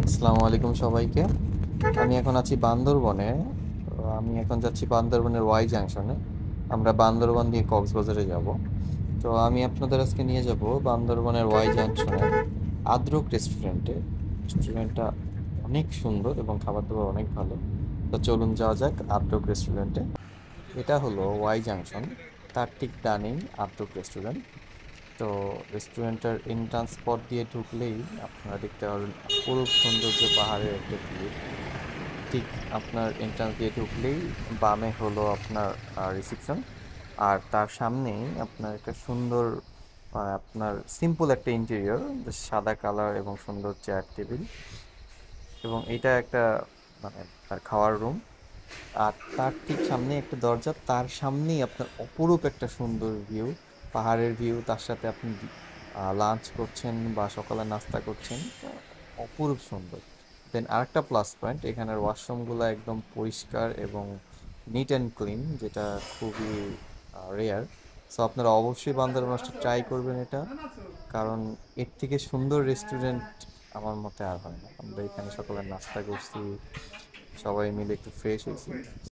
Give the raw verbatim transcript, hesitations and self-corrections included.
আসসালামু আলাইকুম সবাইকে। আমি এখন আছি বান্দরবনে। তো আমি এখন যাচ্ছি বান্দরবনের ওয়াই জাংশনে। আমরা বান্দরবন দিয়ে কক্সবাজারে যাব। তো আমি আপনাদের আজকে নিয়ে যাব বান্দরবনের ওয়াই জাংশনের আদ্রক রেস্টুরেন্টে। রেস্টুরেন্টটা অনেক সুন্দর এবং খাবার দাবার অনেক ভালো। তো চলুন যাওয়া যাক আদ্রক রেস্টুরেন্টে। এটা হলো ওয়াই জাংশন, তার ঠিক ডানেই আদ্রক রেস্টুরেন্ট। তো রেস্টুরেন্টের এন্ট্রান্স পথ দিয়ে ঢুকলেই আপনারা দেখতে পারবেন অপরূপ সৌন্দর্য, পাহাড়ের একটা ভিউ। ঠিক আপনার এন্ট্রান্স দিয়ে ঢুকলেই বামে হলো আপনার রিসিপশন, আর তার সামনেই আপনার একটা সুন্দর আহ, আপনার সিম্পল একটা ইন্টেরিয়র, সাদা কালার এবং সুন্দর চেয়ার টেবিল, এবং এটা একটা মানে তার খাওয়ার রুম। আর তার ঠিক সামনে একটা দরজা, তার সামনেই আপনার অপরূপ একটা সুন্দর ভিউ, পাহাড়ের ভিউ। তার সাথে আপনি লাঞ্চ করছেন বা সকালে নাস্তা করছেন, তো অপরূপ সুন্দর। দেন আরেকটা প্লাস পয়েন্ট, এখানের ওয়াশরুমগুলো একদম পরিষ্কার এবং নিট অ্যান্ড ক্লিন, যেটা খুবই রেয়ার। সো আপনারা অবশ্যই বান্দরবান আসলে ট্রাই করবেন এটা, কারণ এর থেকে সুন্দর রেস্টুরেন্ট আমার মতে আর হয় না। আমরা এখানে সকালে নাস্তা করছি, সবাই মিলে একটু ফ্রেশ হয়েছি।